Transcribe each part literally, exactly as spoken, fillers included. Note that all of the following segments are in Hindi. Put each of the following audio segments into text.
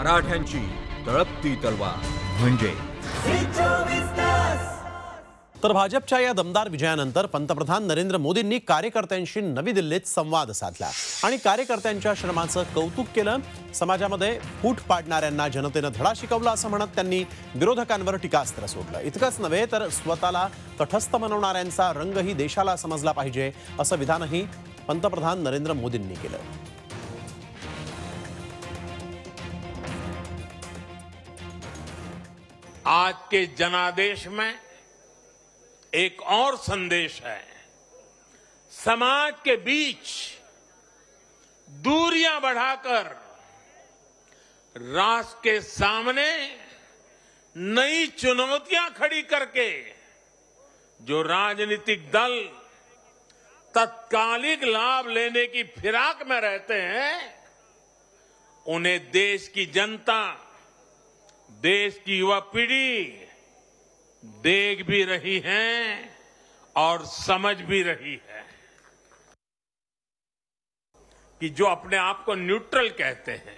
मराठ्यांची तळपती तलवार म्हणजे तर भाजपच्या या दमदार विजयानंतर पंतप्रधान नरेंद्र मोदींनी कार्यकर्त्यांशी नवी दिल्लीत संवाद साधला आणि कार्यकर्त्यांच्या श्रमाचं कौतुक केलं। समाजामध्ये फूट पाडणाऱ्यांना जनतेनं धडा शिकवला असं म्हणत त्यांनी विरोधकांवर टीकास्त्र सोडलं। इतकंच नव्हे तर स्वतःला तटस्थ बनवणाऱ्यांचा रंगही देशाला समजला पाहिजे असं विधानही पंतप्रधान नरेंद्र मोदींनी केलं। आज के जनादेश में एक और संदेश है। समाज के बीच दूरियां बढ़ाकर राष्ट्र के सामने नई चुनौतियां खड़ी करके जो राजनीतिक दल तत्कालिक लाभ लेने की फिराक में रहते हैं, उन्हें देश की जनता, देश की युवा पीढ़ी देख भी रही है और समझ भी रही है कि जो अपने आप को न्यूट्रल कहते हैं,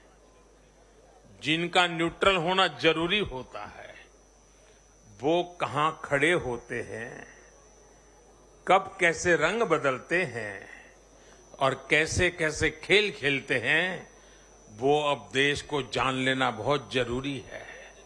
जिनका न्यूट्रल होना जरूरी होता है, वो कहां खड़े होते हैं, कब कैसे रंग बदलते हैं और कैसे कैसे खेल खेलते हैं, वो अब देश को जान लेना बहुत जरूरी है,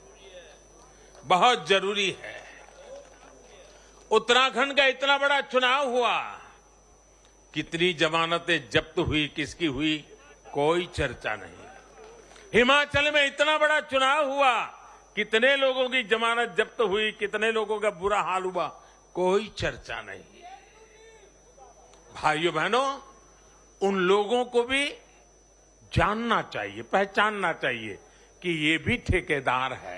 बहुत जरूरी है। उत्तराखंड का इतना बड़ा चुनाव हुआ, कितनी जमानतें जब्त हुई, किसकी हुई, कोई चर्चा नहीं। हिमाचल में इतना बड़ा चुनाव हुआ, कितने लोगों की जमानत जब्त हुई, कितने लोगों का बुरा हाल हुआ, कोई चर्चा नहीं। भाइयों बहनों, उन लोगों को भी जानना चाहिए, पहचानना चाहिए कि ये भी ठेकेदार है,